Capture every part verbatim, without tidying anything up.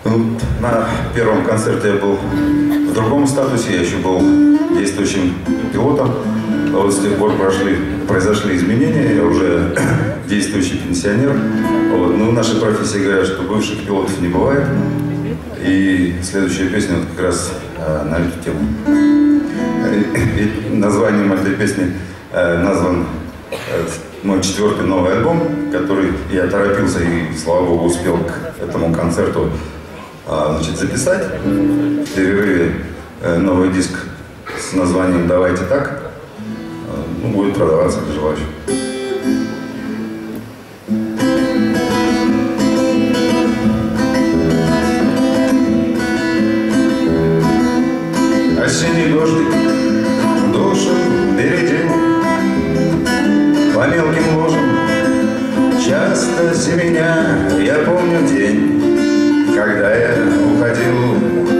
Ну, на первом концерте я был в другом статусе, я еще был действующим пилотом. А вот с тех пор прошли, произошли изменения, я уже действующий пенсионер. Вот. Ну, в нашей профессии говорят, что бывших пилотов не бывает. И следующая песня вот как раз э, на эту тему. И названием этой песни э, назван э, мой четвертый новый альбом, который я торопился и, слава богу, успел к этому концерту э, значит, записать. В перерыве э, новый диск с названием «Давайте так». Э, ну, будет продаваться для желающих. Осенний дождик душу бередил, по мелким ложам часто семеня. Я помню день, когда я уходил,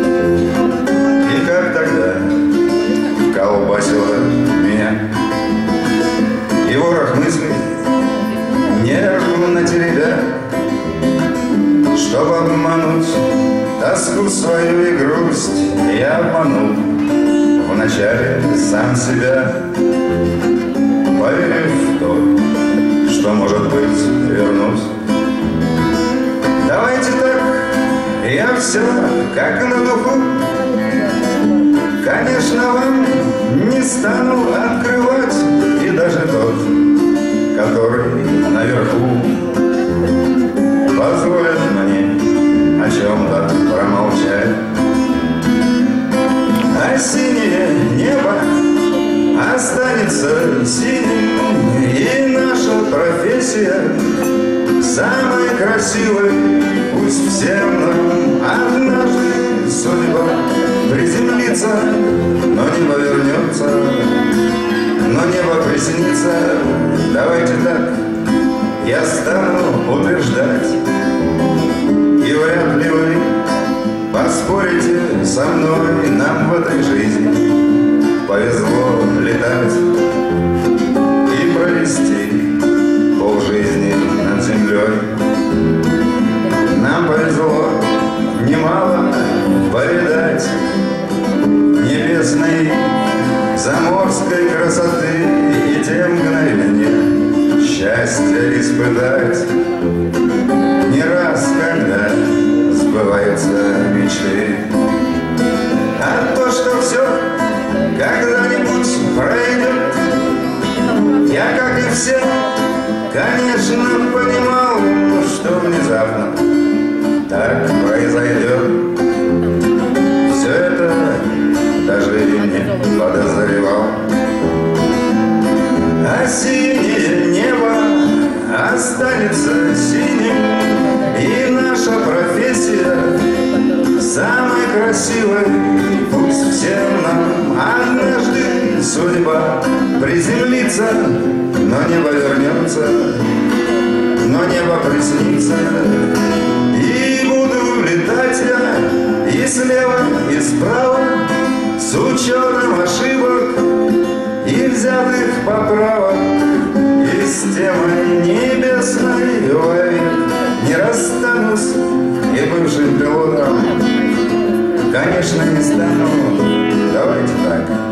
и как тогда колбасило меня. И ворох мыслей нервно теребя, чтоб обмануть тоску свою и грусть, я обманул вначале сам себя, поверив в то, что, может быть, вернусь. Давайте так, я все как на духу. Конечно, вам не стану открывать, и даже тот, который наверху, позволит мне о чем-то промолчать. А синее небо останется синим, и наша профессия самой красивой. Пусть всем нам однажды судьба приземлится, но небо вернется, но небо приснится. Давайте так, я стану утверждать, и вряд ли вы поспорите со мной, нам в этой жизни повезло летать и провести полжизни над землей. Нам повезло немало повидать небесной заморской красоты и те мгновения счастья испытать. Не раз, когда сбываются мечты, а то, что все когда-нибудь пройдет, я, как и все, конечно, понимал, что внезапно так произойдет. Все это даже и не подозревал. А синее небо останется синим, и наша профессия самой красивой. Пусть всем нам однажды судьба приземлится, но небо вернется, но небо приснится. И буду летать я и слева, и справа, с учетом ошибок и взятых поправок. И с темой небесной вовек не расстанусь, и бывшим пилотом, конечно, не стану. Давайте так.